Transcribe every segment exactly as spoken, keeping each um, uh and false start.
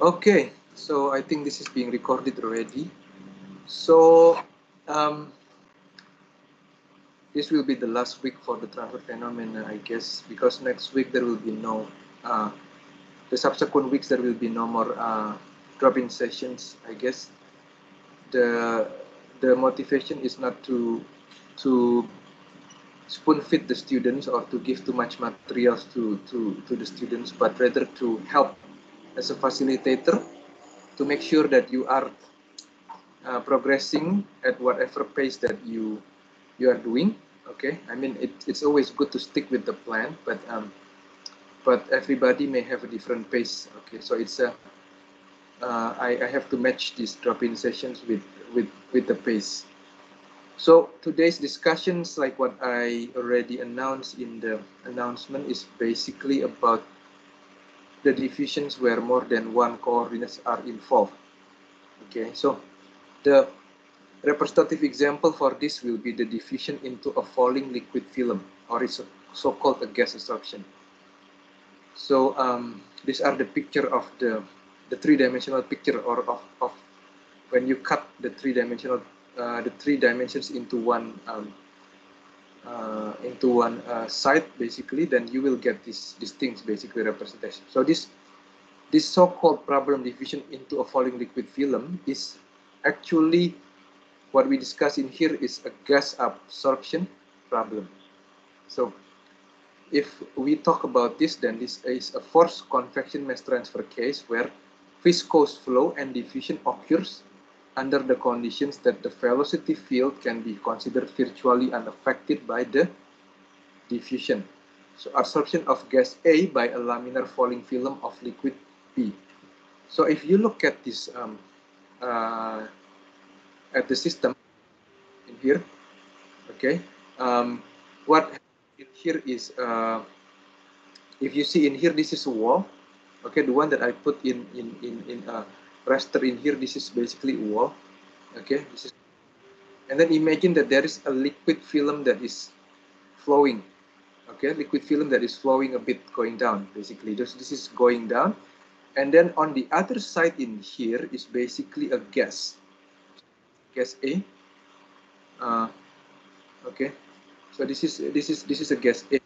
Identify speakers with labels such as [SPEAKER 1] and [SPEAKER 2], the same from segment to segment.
[SPEAKER 1] Okay, so I think this is being recorded already. So um, this will be the last week for the transfer phenomena, I guess, because next week there will be no, uh, the subsequent weeks there will be no more uh, drop-in sessions, I guess. The the motivation is not to to spoon feed the students or to give too much materials to, to, to the students, but rather to help as a facilitator to make sure that you are uh, progressing at whatever pace that you you are doing. Okay, I mean it, it's always good to stick with the plan, but um, but everybody may have a different pace. Okay, so it's a uh, I, I have to match these drop-in sessions with with with the pace. So today's discussions, like what I already announced in the announcement, is basically about the diffusions where more than one coordinates are involved. Okay, so the representative example for this will be the diffusion into a falling liquid film, or is so-called a gas absorption. So um, these are the picture of the the three-dimensional picture, or of, of when you cut the three-dimensional uh, the three dimensions into one um, uh, into one uh, side, basically, then you will get these these things basically representation. So this this so-called problem diffusion into a falling liquid film is actually what we discuss in here is a gas absorption problem. So if we talk about this, then this is a forced convection mass transfer case where viscous flow and diffusion occurs under the conditions that the velocity field can be considered virtually unaffected by the diffusion. So absorption of gas A by a laminar falling film of liquid B. So if you look at this um, uh, at the system in here, okay, um, what in here is uh, if you see in here, this is a wall. Okay, the one that I put in in in in a raster in here, this is basically a wall. Okay, this is, and then imagine that there is a liquid film that is flowing. Okay, liquid film that is flowing a bit going down. Basically, just this is going down, and then on the other side in here is basically a gas, gas A. Uh, okay, so this is this is this is a gas A,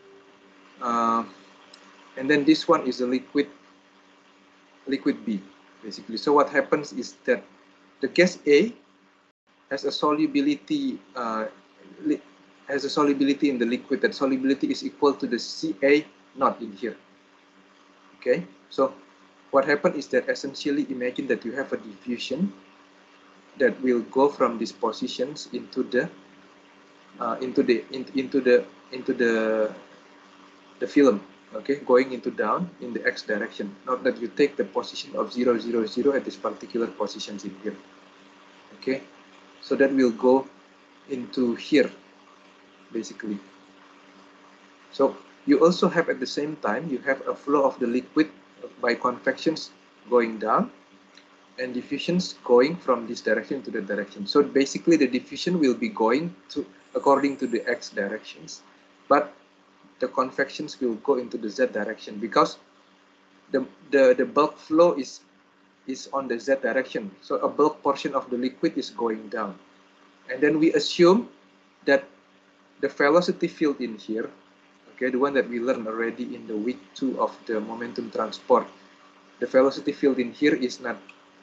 [SPEAKER 1] uh, and then this one is a liquid liquid B, basically. So what happens is that the gas A has a solubility uh, has a solubility in the liquid. That solubility is equal to the C A naught in here. Okay, so what happened is that essentially imagine that you have a diffusion that will go from these positions into the uh, into the in, into the into the the film. Okay, going into down in the x direction. Not that you take the position of zero zero zero at this particular positions in here. Okay, so that will go into here basically. So you also have at the same time you have a flow of the liquid by convections going down and diffusions going from this direction to the direction. So basically the diffusion will be going to according to the x directions, but the convections will go into the z direction because the the, the bulk flow is is on the z direction. So a bulk portion of the liquid is going down. And then we assume that the velocity field in here, okay, the one that we learned already in the week two of the momentum transport, the velocity field in here is not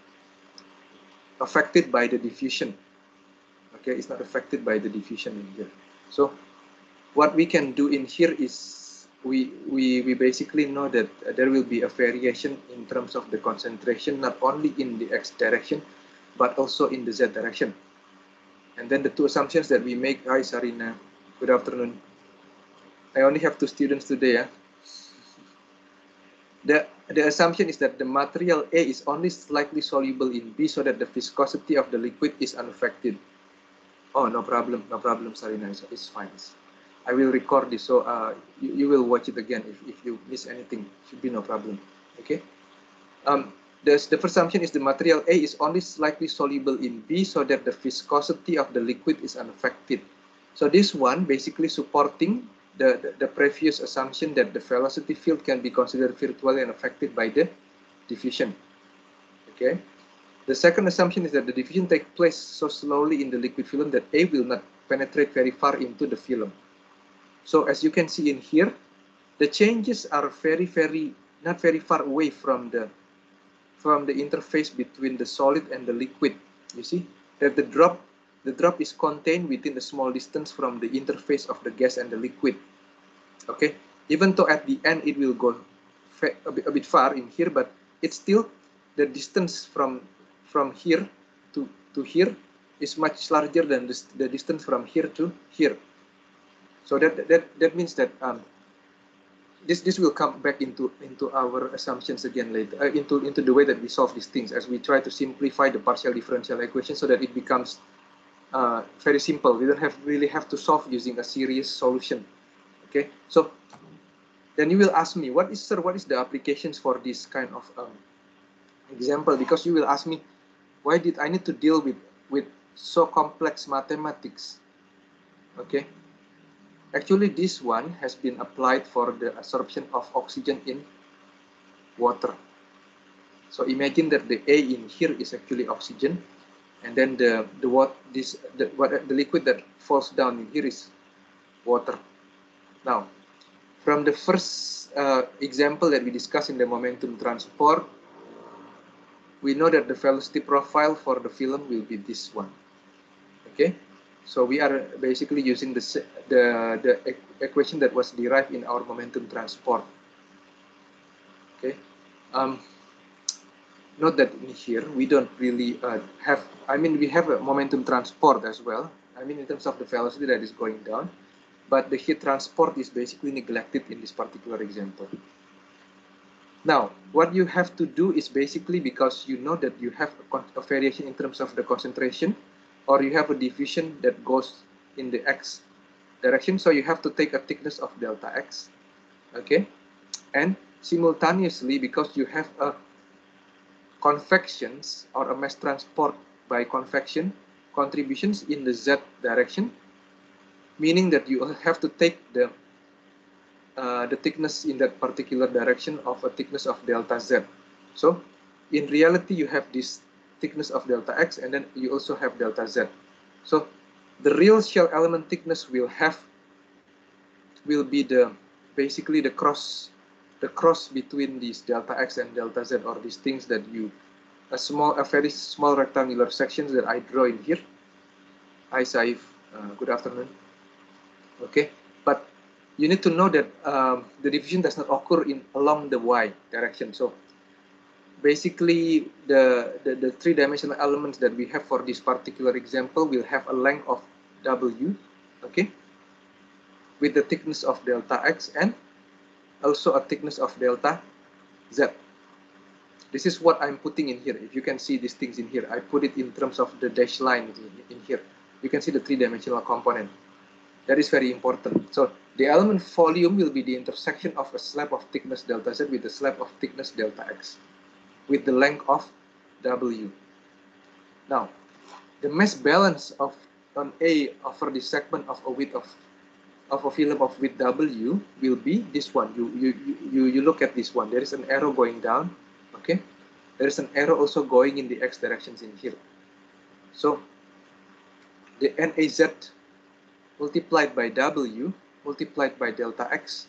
[SPEAKER 1] affected by the diffusion. Okay, it's not affected by the diffusion in here. So what we can do in here is we we we basically know that there will be a variation in terms of the concentration, not only in the x direction, but also in the z direction. And then the two assumptions that we make. Hi Sarina, good afternoon. I only have two students today. Yeah? The, the assumption is that the material A is only slightly soluble in B so that the viscosity of the liquid is unaffected. Oh, no problem, no problem, Sarina, it's, it's fine. I will record this, so uh, you, you will watch it again if, if you miss anything. Should be no problem, okay? Um, the, the first assumption is the material A is only slightly soluble in B so that the viscosity of the liquid is unaffected. So this one basically supporting the, the, the previous assumption that the velocity field can be considered virtually unaffected by the diffusion. Okay. The second assumption is that the diffusion takes place so slowly in the liquid film that A will not penetrate very far into the film. So as you can see in here, the changes are very, very, not very far away from the from the interface between the solid and the liquid. You see that the drop, the drop is contained within a small distance from the interface of the gas and the liquid. Okay, even though at the end it will go a bit, a bit far in here, but it's still the distance from from here to to here is much larger than this, the distance from here to here. So that that that means that um, this this will come back into into our assumptions again later, uh, into into the way that we solve these things as we try to simplify the partial differential equation so that it becomes uh, very simple. We don't have really have to solve using a series solution. Okay, so then you will ask me, what is, sir, what is the applications for this kind of um, example? Because you will ask me, why did I need to deal with with so complex mathematics? Okay, actually this one has been applied for the absorption of oxygen in water. So imagine that the A in here is actually oxygen, and then the the what this the what the liquid that falls down in here is water. Now, from the first uh, example that we discussed in the momentum transport, we know that the velocity profile for the film will be this one. Okay, so we are basically using the the the equation that was derived in our momentum transport. Okay, um, note that in here we don't really uh, have. I mean, we have a momentum transport as well. I mean, in terms of the velocity that is going down, but the heat transport is basically neglected in this particular example. Now, what you have to do is basically, because you know that you have a, a variation in terms of the concentration, or you have a diffusion that goes in the x direction, so you have to take a thickness of delta x, okay? And simultaneously, because you have a convections or a mass transport by convection contributions in the z direction, meaning that you have to take the Uh, the thickness in that particular direction of a thickness of delta z. So in reality, you have this thickness of delta x, and then you also have delta z. So the real shell element thickness will have will be the basically the cross the cross between these delta x and delta z, or these things that you a small a very small rectangular sections that I draw in here. Hi Saif, uh, good afternoon. Okay, but you need to know that um, the diffusion does not occur in along the y direction. So basically the, the, the three-dimensional elements that we have for this particular example will have a length of w, okay, with the thickness of delta x and also a thickness of delta z. This is what I'm putting in here. If you can see these things in here, I put it in terms of the dashed line in here. You can see the three-dimensional component. That is very important. So the element volume will be the intersection of a slab of thickness delta z with a slab of thickness delta x with the length of w. Now, the mass balance of on A over the segment of a width of of a film of width w will be this one. You you you you look at this one. There is an arrow going down. Okay, there is an arrow also going in the x directions in here. So the N A Z multiplied by W multiplied by delta X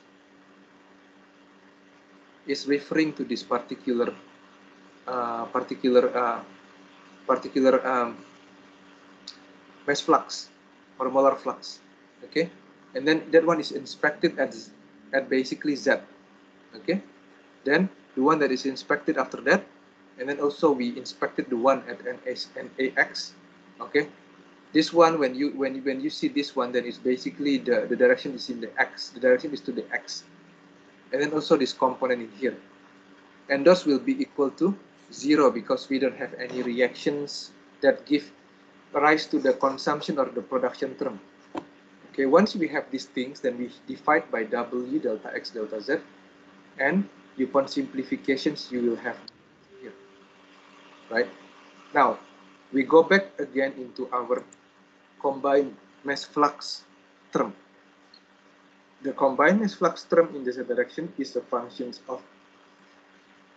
[SPEAKER 1] is referring to this particular uh, particular uh, particular um, mass flux or molar flux. Okay, and then that one is inspected at at basically Z. Okay, then the one that is inspected after that, and then also we inspected the one at N A X. Okay. This one, when you when when you see this one, then it's basically the the direction is in the x. The direction is to the x, and then also this component in here, and those will be equal to zero because we don't have any reactions that give rise to the consumption or the production term. Okay, once we have these things, then we divide by w delta x delta z, and upon simplifications you will have here, right? Now we go back again into our combined mass flux term. The combined mass flux term in this direction is a function of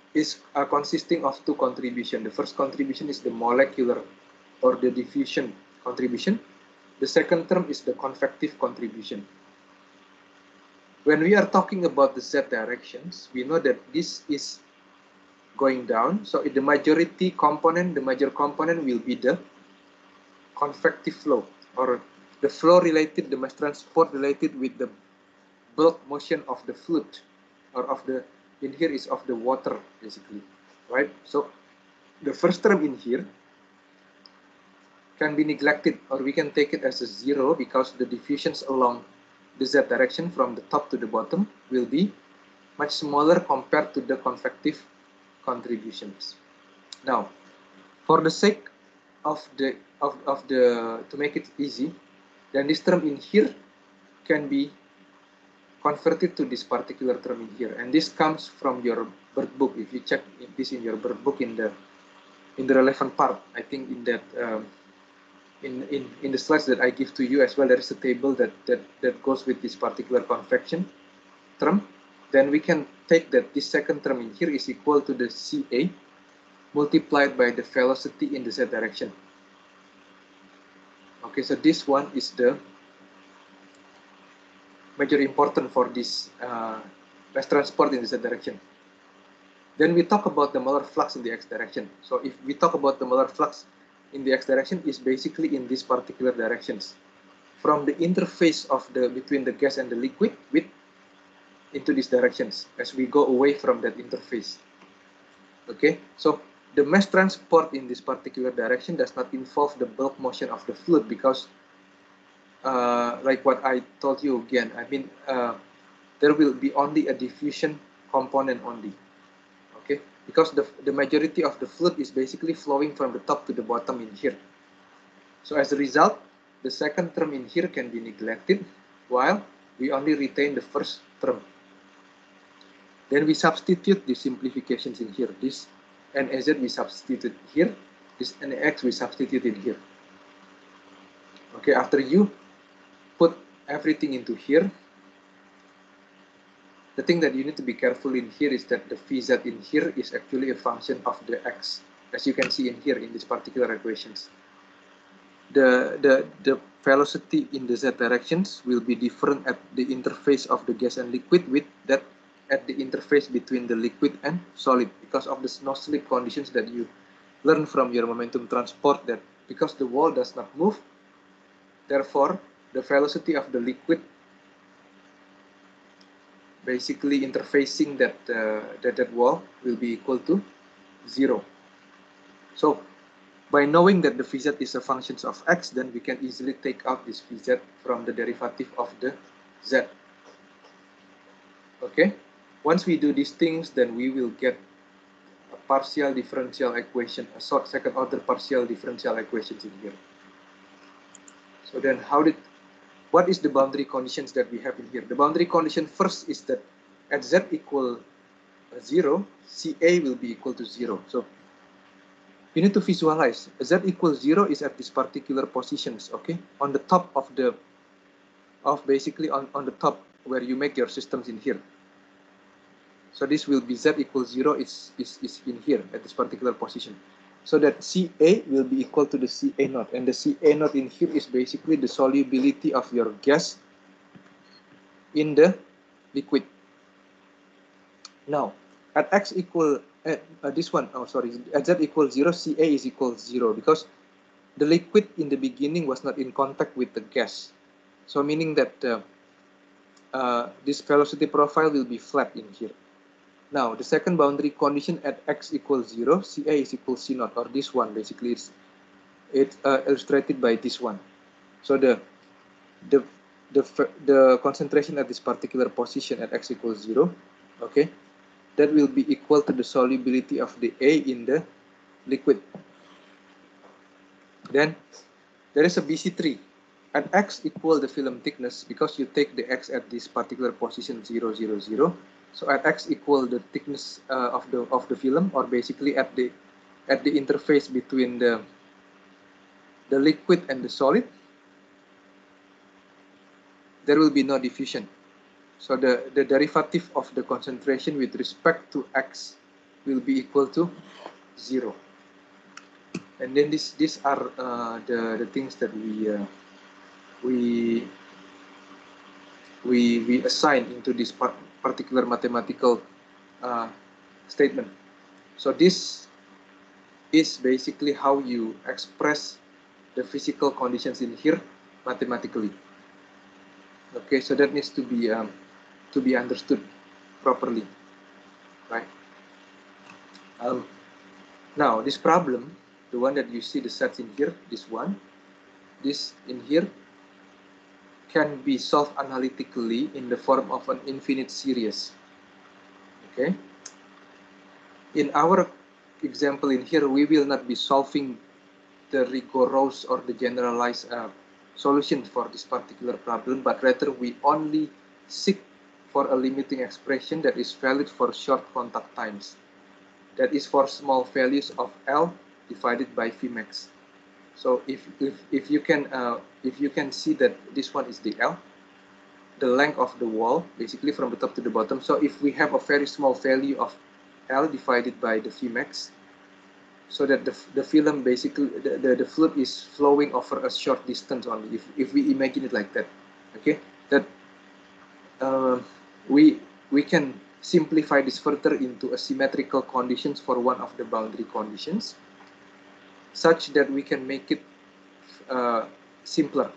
[SPEAKER 1] is uh, consisting of two contributions. The first contribution is the molecular or the diffusion contribution. The second term is the convective contribution. When we are talking about the z directions, we know that this is going down. So the majority component, the major component will be the convective flow, or the flow related, the mass transport related with the bulk motion of the fluid, or of the, in here is of the water basically, right? So the first term in here can be neglected, or we can take it as a zero, because the diffusions along the z direction from the top to the bottom will be much smaller compared to the convective contributions. Now, for the sake of the of, of the to make it easy, then this term in here can be converted to this particular term in here, and this comes from your bird book. If you check this in your bird book in the in the relevant part, I think in that um, in, in in the slides that I give to you as well, there is a table that that that goes with this particular convection term. Then we can take that this second term in here is equal to the C A multiplied by the velocity in the z direction. Okay, so this one is the major important for this uh, mass transport in the z direction. Then we talk about the molar flux in the x direction. So if we talk about the molar flux in the x direction, is basically in these particular directions, from the interface of the between the gas and the liquid with into these directions as we go away from that interface. Okay, so the mass transport in this particular direction does not involve the bulk motion of the fluid, because uh, like what I told you again, I mean uh, there will be only a diffusion component only. Okay, because the, the majority of the fluid is basically flowing from the top to the bottom in here. So as a result, the second term in here can be neglected, while we only retain the first term. Then we substitute the simplifications in here. This N A Z we substitute here. This N A X we substituted here. Okay, after you put everything into here, the thing that you need to be careful in here is that the V Z in here is actually a function of the X, as you can see in here in these particular equations. The, the, the velocity in the Z directions will be different at the interface of the gas and liquid with that at the interface between the liquid and solid, because of the no slip conditions that you learn from your momentum transport, that because the wall does not move, therefore the velocity of the liquid basically interfacing that, uh, that that wall will be equal to zero. So by knowing that the V Z is a function of X, then we can easily take out this V Z from the derivative of the Z. Okay, once we do these things, then we will get a partial differential equation, a sort second order partial differential equations in here. So then how did, what is the boundary conditions that we have in here? The boundary condition first is that at Z equal zero, C A will be equal to zero. So you need to visualize Z equals zero is at these particular positions, okay, on the top of the of basically on, on the top where you make your systems in here. So this will be Z equals zero is, is, is in here at this particular position. So that C A will be equal to the C A naught, and the C A naught in here is basically the solubility of your gas in the liquid. Now at X equal at uh, this one, oh sorry, at Z equals zero, C A is equal to zero, because the liquid in the beginning was not in contact with the gas. So meaning that uh, uh, this velocity profile will be flat in here. Now the second boundary condition at X equals zero, C A is equal to C naught, or this one basically is it's uh, illustrated by this one. So the the the the concentration at this particular position at X equals zero, okay, that will be equal to the solubility of the A in the liquid. Then there is a B C three. At X equal the film thickness, because you take the X at this particular position zero, zero, zero. So at X equal the thickness uh, of the of the film, or basically at the at the interface between the the liquid and the solid, there will be no diffusion. So the, the derivative of the concentration with respect to X will be equal to zero. And then this, these are uh, the, the things that we uh, we we we assign into this part, particular mathematical uh, statement. So this is basically how you express the physical conditions in here mathematically. Okay, so that needs to be um, to be understood properly, right? Um, now this problem, the one that you see the sets in here, this one, this in here, can be solved analytically in the form of an infinite series. Okay. In our example in here, we will not be solving the rigorous or the generalized uh, solution for this particular problem, but rather we only seek for a limiting expression that is valid for short contact times. That is for small values of L divided by Vmax. So if if if you can uh, if you can see that this one is the L, the length of the wall basically from the top to the bottom. So if we have a very small value of L divided by the Vmax, so that the, the film basically the, the, the fluid is flowing over a short distance only, if, if we imagine it like that, okay, that uh, we we can simplify this further into asymmetrical conditions for one of the boundary conditions, such that we can make it uh, simpler.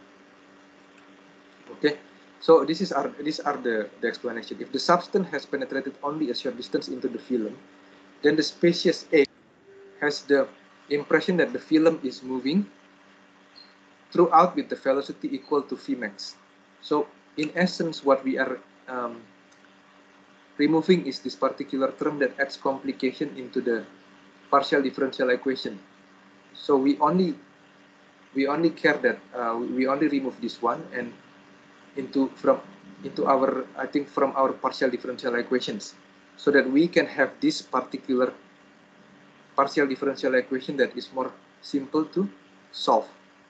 [SPEAKER 1] Okay, so this is our these are the, the explanation. If the substance has penetrated only a short distance into the film, then the species A has the impression that the film is moving throughout with the velocity equal to Vmax. So in essence, what we are um, removing is this particular term that adds complication into the partial differential equation. So we only we only care that uh, we only remove this one and into from into our I think from our partial differential equations, so that we can have this particular partial differential equation that is more simple to solve.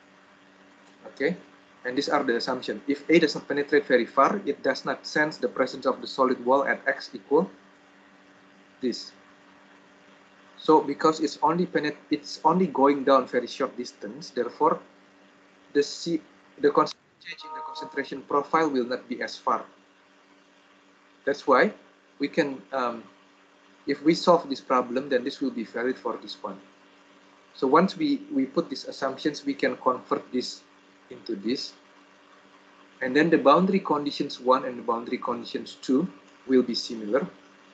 [SPEAKER 1] Okay, and these are the assumptions. If A does not penetrate very far, it does not sense the presence of the solid wall at x equal this. So because it's only penet it's only going down very short distance, therefore the C the change in the concentration profile will not be as far. That's why we can, um, if we solve this problem, then this will be valid for this one. So once we, we put these assumptions, we can convert this into this. And then the boundary conditions one and the boundary conditions two will be similar.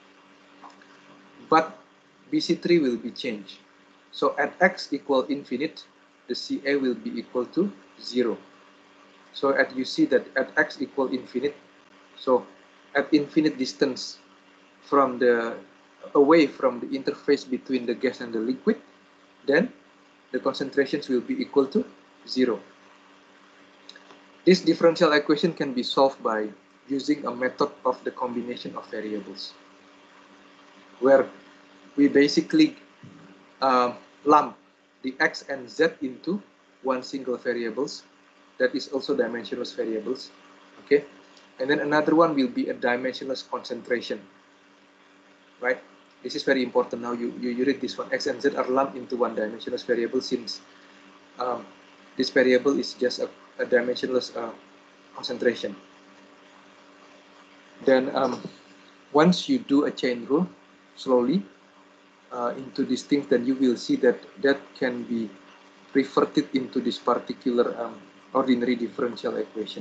[SPEAKER 1] But B C three will be changed. So at x equal infinite, the C A will be equal to zero. So at you see that at x equal infinite, so at infinite distance from the away from the interface between the gas and the liquid, then the concentrations will be equal to zero. This differential equation can be solved by using a method of the combination of variables, where we basically uh, lump the x and z into one single variables that is also dimensionless variables. Okay, and then another one will be a dimensionless concentration, right? This is very important. Now you, you, you read this one. X and Z are lumped into one dimensionless variable, since um, this variable is just a, a dimensionless uh, concentration. Then um, once you do a chain rule slowly uh, into these things, then you will see that that can be reverted into this particular um, ordinary differential equation.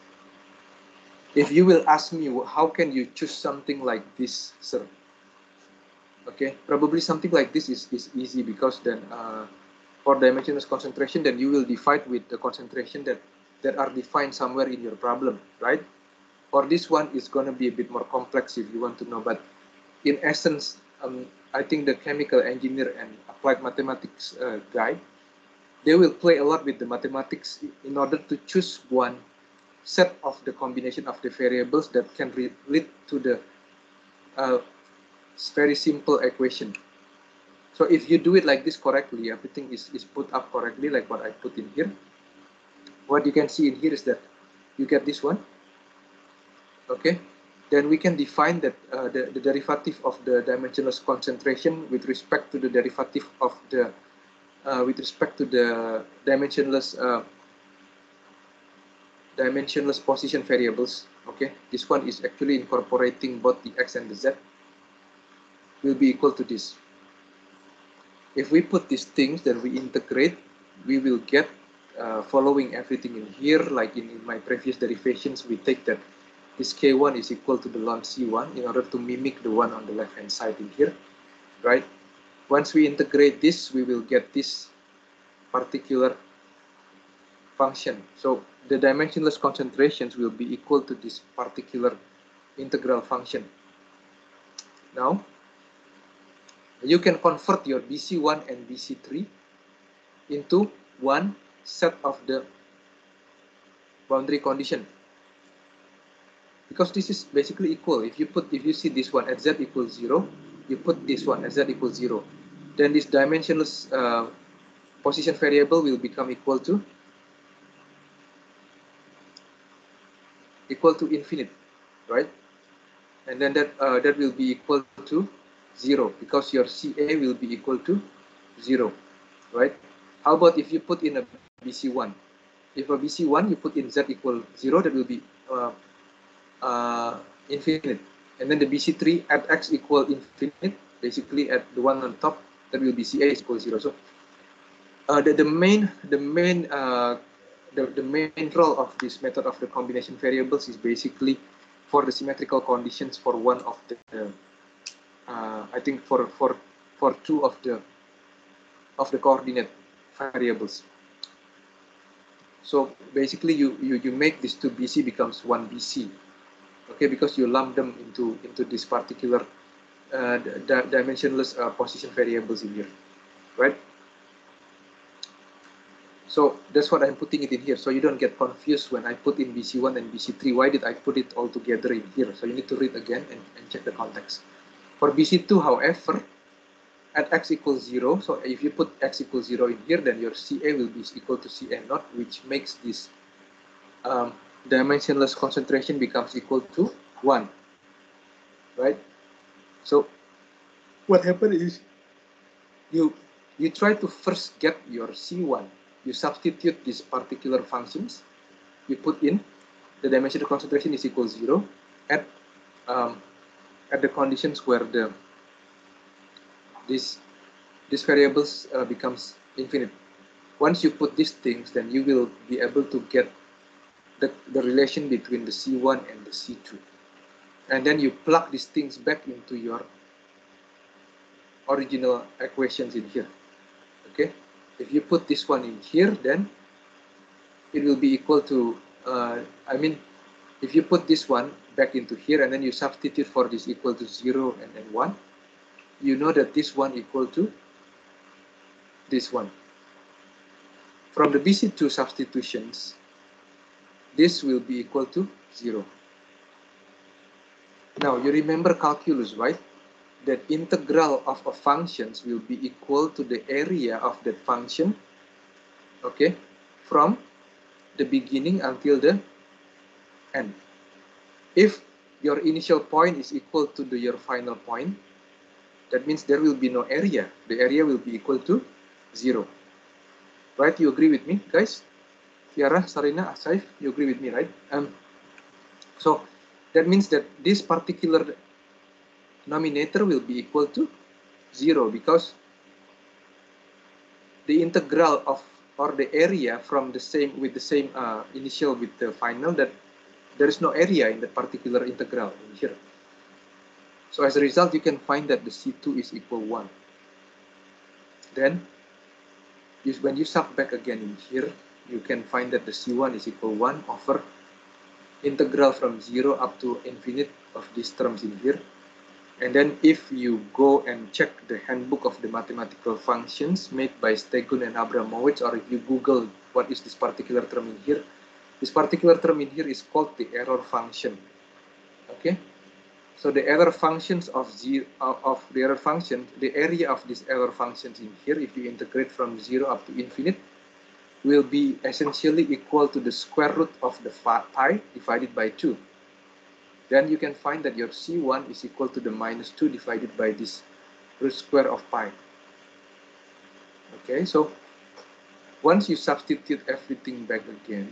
[SPEAKER 1] If you will ask me, how can you choose something like this, sir? Okay, probably something like this is, is easy, because then uh, for dimensionless concentration, then you will divide with the concentration that, that are defined somewhere in your problem, right? For this one, it's going to be a bit more complex if you want to know, but in essence, um, I think the chemical engineer and applied mathematics uh, guy, they will play a lot with the mathematics in order to choose one set of the combination of the variables that can lead to the uh, very simple equation. So if you do it like this correctly, everything is, is put up correctly, like what I put in here. What you can see in here is that you get this one, okay? then we can define that uh, the, the derivative of the dimensionless concentration with respect to the derivative of the uh, with respect to the dimensionless uh, dimensionless position variables. Okay, this one is actually incorporating both the x and the z, will be equal to this. If we put these things, then we integrate, we will get uh, following everything in here, like in, in my previous derivations, we take that this k one is equal to the ln c one in order to mimic the one on the left hand side in here, right? Once we integrate this, we will get this particular function. So the dimensionless concentrations will be equal to this particular integral function. Now, you can convert your B C one and B C three into one set of the boundary condition, because this is basically equal. If you put, if you see this one at z equals zero, you put this one at z equals zero, then this dimensionless uh, position variable will become equal to equal to infinite, right? And then that uh, that will be equal to zero, because your C A will be equal to zero, right? How about if you put in a B C one? If a B C one you put in z equal zero, that will be uh, uh, infinite. And then the B C three at x equal infinite, basically at the one on top, that will be C A is equal zero. So uh, the, the main the main uh, the, the main role of this method of the combination variables is basically for the symmetrical conditions for one of the uh, I think for for for two of the of the coordinate variables. So basically you you, you make this two B C becomes one B C, okay, because you lump them into into this particular uh, di dimensionless uh, position variables in here, right? So that's what I'm putting it in here, so you don't get confused when I put in B C one and B C three. Why did I put it all together in here? So you need to read again and, and check the context. For B C two, however, at x equals zero, so if you put x equals zero in here, then your C A will be equal to C A naught, which makes this um, dimensionless concentration becomes equal to one, right? So what happened is you you try to first get your C one. You substitute these particular functions. You put in the dimensional concentration is equal to zero at um, at the conditions where the this these variables uh, becomes infinite. Once you put these things, then you will be able to get the, the relation between the C one and the C two. And then you plug these things back into your original equations in here. Okay? If you put this one in here, then it will be equal to, uh, I mean, if you put this one back into here and then you substitute for this equal to zero and then one, you know that this one equal to this one. From the B C two substitutions, this will be equal to zero. Now, you remember calculus, right? That integral of a functions will be equal to the area of that function, okay, from the beginning until the end. If your initial point is equal to the, your final point, that means there will be no area. The area will be equal to zero. Right? You agree with me, guys? Tiara, Sarina, Asaif, you agree with me, right? Um, so that means that this particular denominator will be equal to zero, because the integral of or the area from the same with the same uh, initial with the final, that there is no area in the particular integral in here. So as a result, you can find that the C two is equal one. Then you, when you sub back again in here, you can find that the C one is equal one over integral from zero up to infinite of these terms in here. And then if you go and check the handbook of the mathematical functions made by Stegun and Abramowitz, or if you Google what is this particular term in here, this particular term in here is called the error function. Okay, so the error functions of zero of the error function, the area of these error functions in here, if you integrate from zero up to infinite, will be essentially equal to the square root of the pi divided by two. then you can find that your C one is equal to the minus two divided by this root square of pi. Okay, so once you substitute everything back again,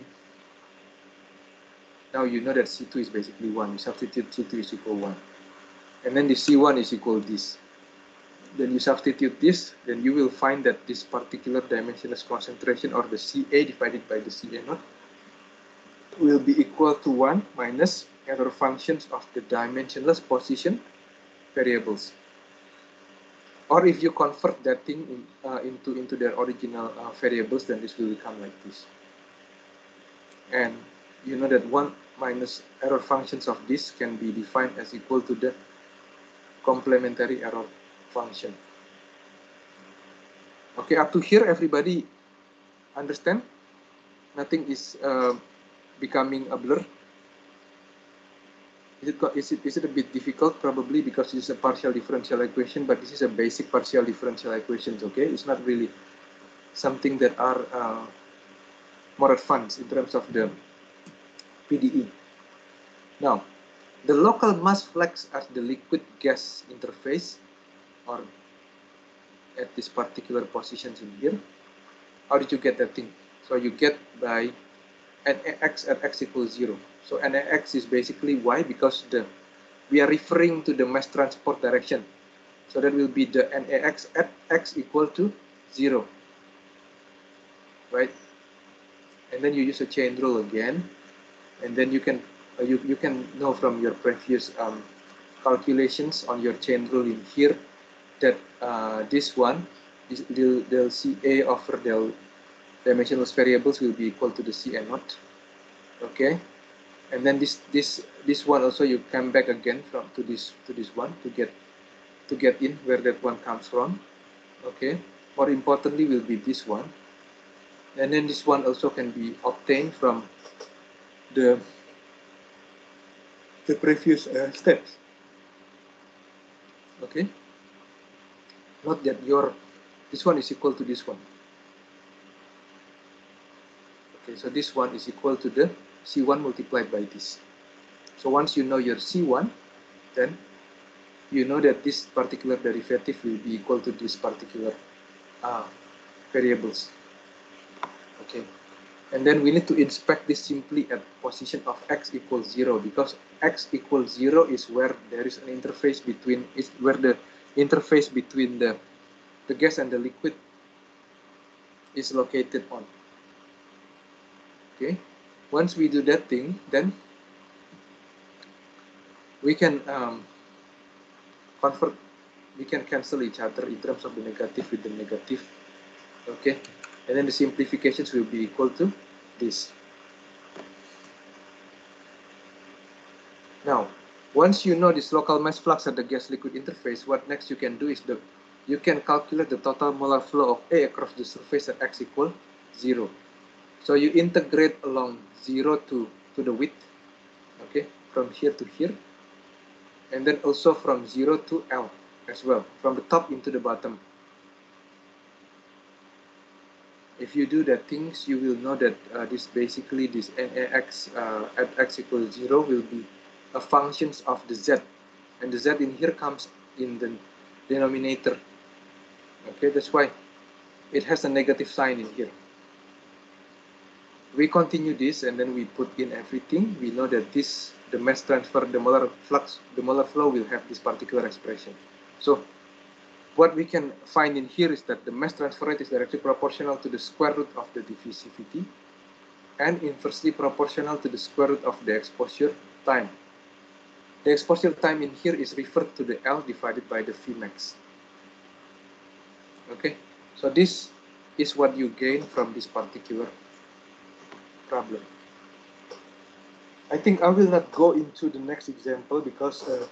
[SPEAKER 1] now you know that C two is basically one. You substitute C two is equal one. And then the C one is equal this. Then you substitute this, then you will find that this particular dimensionless concentration, or the C A divided by the C A naught, will be equal to one minus error functions of the dimensionless position variables. Or if you convert that thing in, uh, into, into their original uh, variables, then this will become like this. And you know that one minus error functions of this can be defined as equal to the complementary error function. Okay, up to here, everybody understand? Nothing is uh, becoming a blur. Is it, is, it, is it a bit difficult? Probably, because this is a partial differential equation, but this is a basic partial differential equations, okay? It's not really something that are uh, more advanced in terms of the P D E. Now, the local mass flux at the liquid-gas interface, or at this particular positions in here, how did you get that thing? So you get by N A X at x equals zero. So N A X is basically y, because the we are referring to the mass transport direction. So that will be the N A X at x equal to zero, right? And then you use a chain rule again, and then you can uh, you you can know from your previous um, calculations on your chain rule in here that uh, this one is del, del C A over del dimensionless variables will be equal to the C A naught. Okay, and then this this this one also you come back again from to this to this one to get to get in where that one comes from. Okay, more importantly will be this one, and then this one also can be obtained from the the previous uh, steps. Okay, note that your this one is equal to this one. Okay, so this one is equal to the C one multiplied by this. So once you know your C one, then you know that this particular derivative will be equal to this particular uh, variables. Okay, and then we need to inspect this simply at position of x equals zero, because x equals zero is where there is an interface between is where the interface between the the gas and the liquid is located on. Okay, once we do that thing, then we can um, convert, we can cancel each other in terms of the negative with the negative. Okay, and then the simplifications will be equal to this. Now, once you know this local mass flux at the gas-liquid interface, what next you can do is the you can calculate the total molar flow of A across the surface at x equal zero. So you integrate along zero to to the width, okay, from here to here, and then also from zero to L as well, from the top into the bottom. If you do that things, you will know that uh, this basically this N A X uh, at x equals zero will be a functions of the Z, and the Z in here comes in the denominator. Okay, that's why it has a negative sign in here. We continue this, and then we put in everything. We know that this, the mass transfer, the molar flux, the molar flow will have this particular expression. So what we can find in here is that the mass transfer rate is directly proportional to the square root of the diffusivity and inversely proportional to the square root of the exposure time. The exposure time in here is referred to the L divided by the Vmax. Okay, so this is what you gain from this particular problem. I think I will not go into the next example because uh,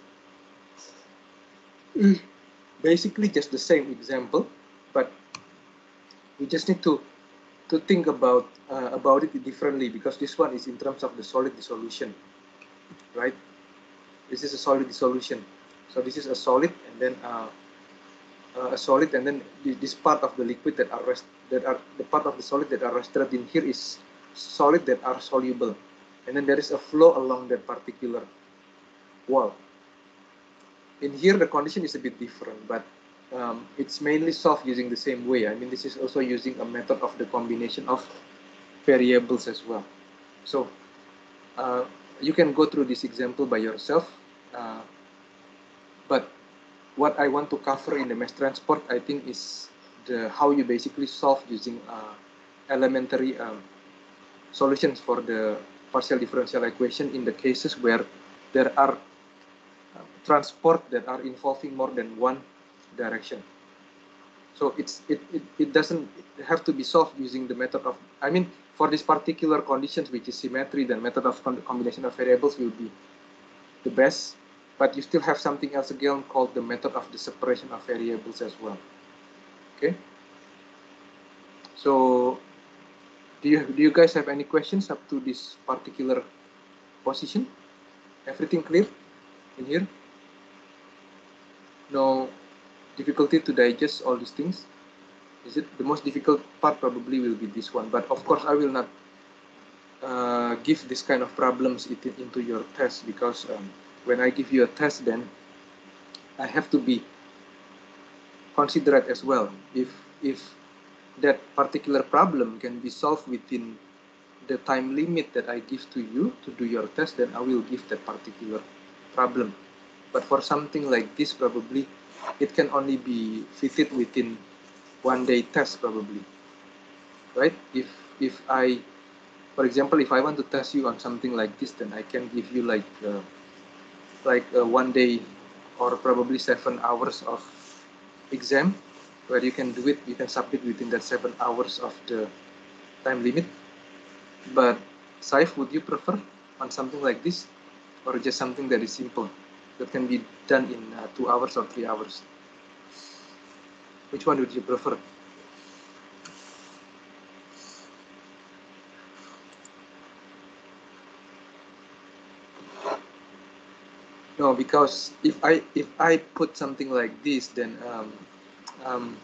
[SPEAKER 1] basically just the same example, but we just need to to think about uh, about it differently, because this one is in terms of the solid dissolution, right? This is a solid dissolution, so this is a solid, and then uh, uh, a solid, and then this part of the liquid that are rest that are the part of the solid that are rested in here is solid that are soluble, and then there is a flow along that particular wall. In here, the condition is a bit different, but um, it's mainly solved using the same way. I mean, this is also using a method of the combination of variables as well. So uh, you can go through this example by yourself, uh, but what I want to cover in the mass transport, I think, is the how you basically solve using uh, elementary um, solutions for the partial differential equation in the cases where there are uh, transport that are involving more than one direction. So it's it, it, it doesn't have to be solved using the method of, I mean, for this particular conditions, which is symmetry, then method of combination of variables will be the best, but you still have something else again called the method of the separation of variables as well. Okay. So do you, do you guys have any questions up to this particular position? Everything clear in here? No difficulty to digest all these things? Is it the most difficult part? Probably will be this one, but of course I will not uh, give this kind of problems into your test, because um, when I give you a test, then I have to be considerate as well. If if that particular problem can be solved within the time limit that I give to you to do your test, then I will give that particular problem. But for something like this, probably it can only be fitted within one day test, probably, right? If if I, for example, if I want to test you on something like this, then I can give you like uh, like uh, one day or probably seven hours of exam, where you can do it, you can submit within that seven hours of the time limit. But Saif, would you prefer on something like this, or just something that is simple, that can be done in uh, two hours or three hours? Which one would you prefer? No, because if I if I put something like this, then um, um,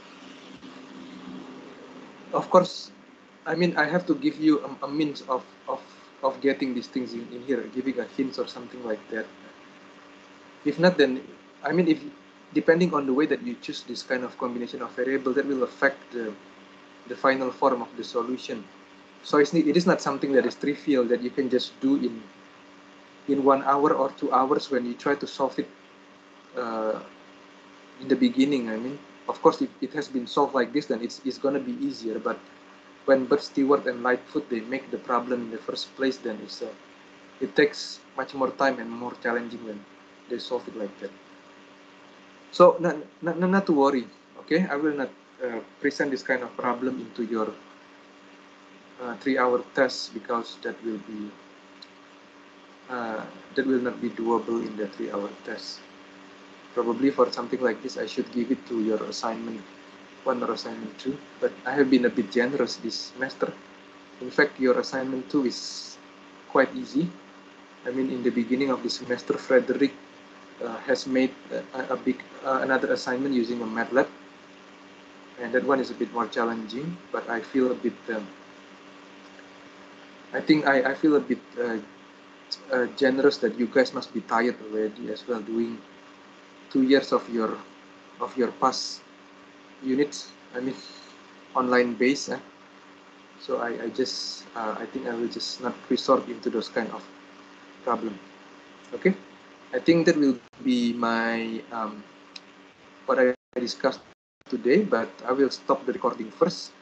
[SPEAKER 1] of course, I mean, I have to give you a, a means of, of, of getting these things in, in here, giving a hint or something like that. If not, then, I mean, if depending on the way that you choose this kind of combination of variable, that will affect the, the final form of the solution. So it's, it is not something that is trivial that you can just do in, in one hour or two hours when you try to solve it uh, in the beginning. I mean, of course, if it has been solved like this, then it's, it's going to be easier, but when Bert Stewart and Lightfoot, they make the problem in the first place, then it's, uh, it takes much more time and more challenging when they solve it like that. So not, not, not to worry, okay? I will not uh, present this kind of problem into your uh, three-hour test, because that will be uh, that will not be doable in the three-hour test. Probably for something like this, I should give it to your assignment one or assignment two, but I have been a bit generous this semester. In fact, your assignment two is quite easy. I mean, in the beginning of the semester, Frederick uh, has made a, a big uh, another assignment using a MATLAB, and that one is a bit more challenging. But I feel a bit. Um, I think I, I feel a bit uh, uh, generous that you guys must be tired already as well, doing two years of your of your past units. I mean, online base. Eh? So I, I just uh, I think I will just not resort into those kind of problem. Okay, I think that will be my um, what I discussed today, but I will stop the recording first